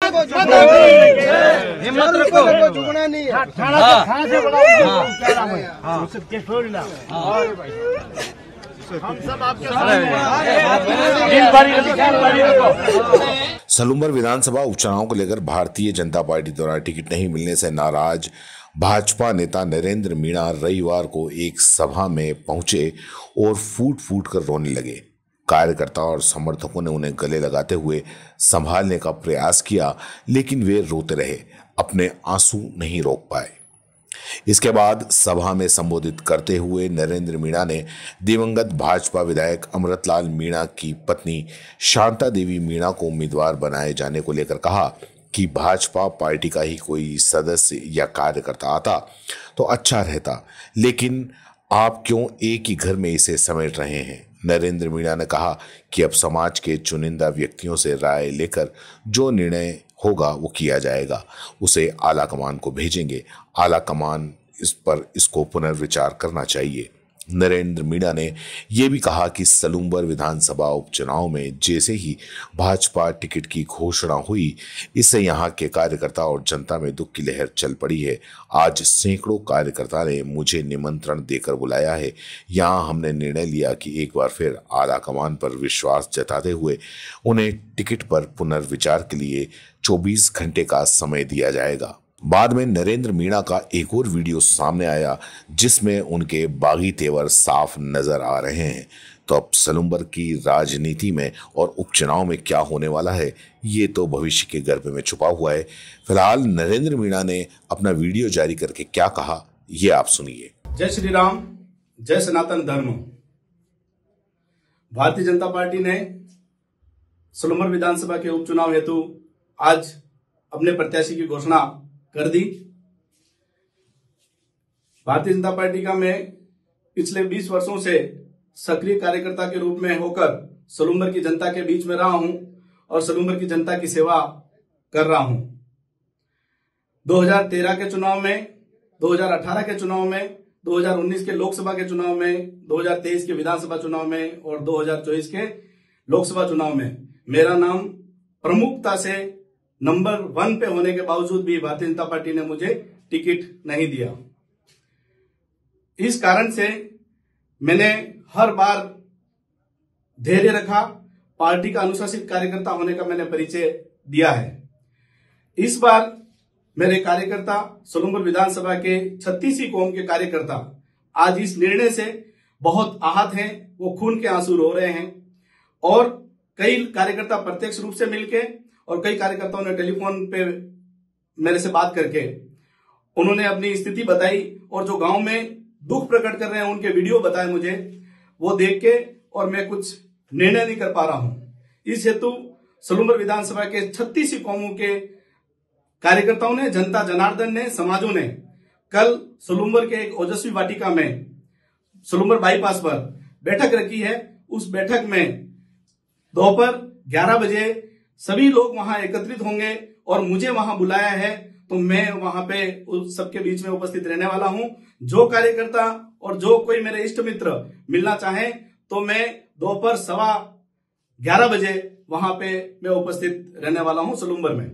हिम्मत रखो, झुकना नहीं है। थाना से बड़ा छोड़ना। हम सब आपके सलूम्बर विधानसभा उपचुनाव को लेकर भारतीय जनता पार्टी द्वारा टिकट नहीं मिलने से नाराज भाजपा नेता नरेंद्र मीणा रविवार को एक सभा में पहुंचे और फूट फूट कर रोने लगे। कार्यकर्ताओं और समर्थकों ने उन्हें गले लगाते हुए संभालने का प्रयास किया, लेकिन वे रोते रहे, अपने आंसू नहीं रोक पाए। इसके बाद सभा में संबोधित करते हुए नरेंद्र मीणा ने दिवंगत भाजपा विधायक अमृतलाल मीणा की पत्नी शांता देवी मीणा को उम्मीदवार बनाए जाने को लेकर कहा कि भाजपा पार्टी का ही कोई सदस्य या कार्यकर्ता आता तो अच्छा रहता, लेकिन आप क्यों एक ही घर में इसे समेट रहे हैं। नरेंद्र मीणा ने कहा कि अब समाज के चुनिंदा व्यक्तियों से राय लेकर जो निर्णय होगा वो किया जाएगा, उसे आला कमान को भेजेंगे। आला कमान इसको पुनर्विचार करना चाहिए। नरेंद्र मीणा ने यह भी कहा कि सलूम्बर विधानसभा उपचुनाव में जैसे ही भाजपा टिकट की घोषणा हुई, इससे यहां के कार्यकर्ता और जनता में दुख की लहर चल पड़ी है। आज सैकड़ों कार्यकर्ता ने मुझे निमंत्रण देकर बुलाया है। यहां हमने निर्णय लिया कि एक बार फिर आला कमान पर विश्वास जताते हुए उन्हें टिकट पर पुनर्विचार के लिए 24 घंटे का समय दिया जाएगा। बाद में नरेंद्र मीणा का एक और वीडियो सामने आया जिसमें उनके बागी तेवर साफ नजर आ रहे हैं। तो अब सलूम्बर की राजनीति में और उपचुनाव में क्या होने वाला है, ये तो भविष्य के गर्भ में छुपा हुआ है। फिलहाल नरेंद्र मीणा ने अपना वीडियो जारी करके क्या कहा, ये आप सुनिए। जय श्री राम, जय सनातन धर्म। भारतीय जनता पार्टी ने सलूम्बर विधानसभा के उपचुनाव हेतु आज अपने प्रत्याशी की घोषणा कर दी। भारतीय जनता पार्टी का मैं पिछले 20 वर्षों से सक्रिय कार्यकर्ता के रूप में होकर सलूम्बर की जनता के बीच में रहा हूं और सलूम्बर की जनता की सेवा कर रहा हूं। 2013 के चुनाव में, 2018 के चुनाव में, 2019 के लोकसभा के चुनाव में, 2023 के विधानसभा चुनाव में और 2024 के लोकसभा चुनाव में मेरा नाम प्रमुखता से नंबर 1 पे होने के बावजूद भी भारतीय जनता पार्टी ने मुझे टिकट नहीं दिया। इस कारण से मैंने हर बार धैर्य रखा, पार्टी का अनुशासित कार्यकर्ता होने का मैंने परिचय दिया है। इस बार मेरे कार्यकर्ता सलूम्बर विधानसभा के 36 कौम के कार्यकर्ता आज इस निर्णय से बहुत आहत हैं, वो खून के आंसू रो रहे हैं और कई कार्यकर्ता प्रत्यक्ष रूप से मिलके और कई कार्यकर्ताओं ने टेलीफोन पे मेरे से बात करके उन्होंने अपनी स्थिति बताई और जो गांव में दुख प्रकट कर रहे हैं उनके वीडियो बताए मुझे, वो देख के और मैं कुछ निर्णय नहीं कर पा रहा हूं। इस हेतु सलूम्बर विधानसभा के 36 कौमों के कार्यकर्ताओं ने, जनता जनार्दन ने, समाजों ने कल सलूम्बर के एक ओजस्वी वाटिका में सलूम्बर बाईपास पर बैठक रखी है। उस बैठक में दोपहर 11 बजे सभी लोग वहां एकत्रित होंगे और मुझे वहां बुलाया है, तो मैं वहां पे उस सबके बीच में उपस्थित रहने वाला हूं। जो कार्यकर्ता और जो कोई मेरे इष्ट मित्र मिलना चाहे तो मैं दोपहर 11:15 बजे वहां पे मैं उपस्थित रहने वाला हूं सलूम्बर में।